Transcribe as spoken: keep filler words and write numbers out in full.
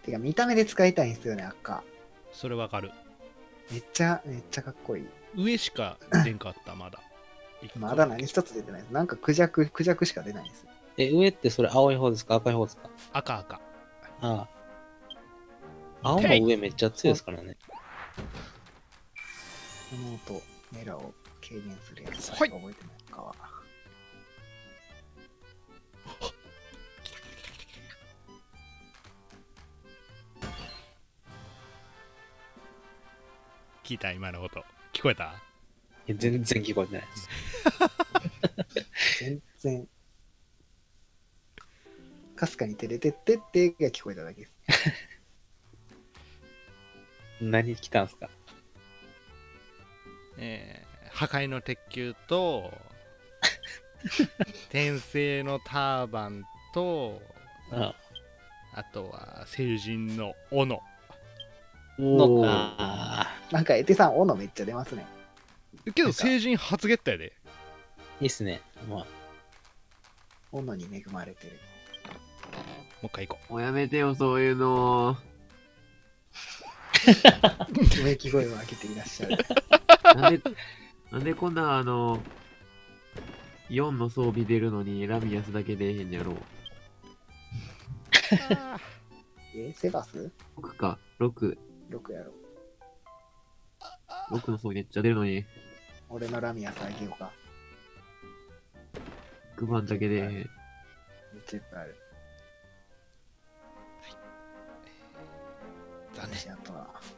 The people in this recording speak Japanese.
てか見た目で使いたいんですよね、赤。 それわかる。 めっちゃ、めっちゃかっこいい。 上しか出んかった、まだ。 まだ何一つ出てないです。なんかクジャク、クジャクしか出ないんです。 え、上ってそれ青い方ですか赤い方ですか？ 赤赤。 ああ。青の上めっちゃ強いですからね。 この音、メラを軽減するやつ。 はい覚えてないかは。 聞いた今の音。聞こえた？ いや全然聞こえてないです。 全然。かすかにてれてってってが聞こえただけです。 何来たんすか？ えー、破壊の鉄球と、転生のターバンと、 ああとは聖人の斧。 あ。のおー。 ああ。 なんかエテさん、斧めっちゃ出ますね。 けど聖人初ゲットやで。 いいっすね。まあ。 斧に恵まれてる。 もう一回行こもうやめてよ、そういうの。 うめき声を上げていらっしゃる。 なんで、なんでこんなあの、よんの装備出るのにラミアスだけ出えへんやろう。 う。 え、セバスろくか、ろく。 ろくやろ。 ろくの装備めっちゃ出るのに、 俺のラミアスあげようか。 ろくばんだけ出えへん。 めっちゃいっぱいある。 残念。 あとは、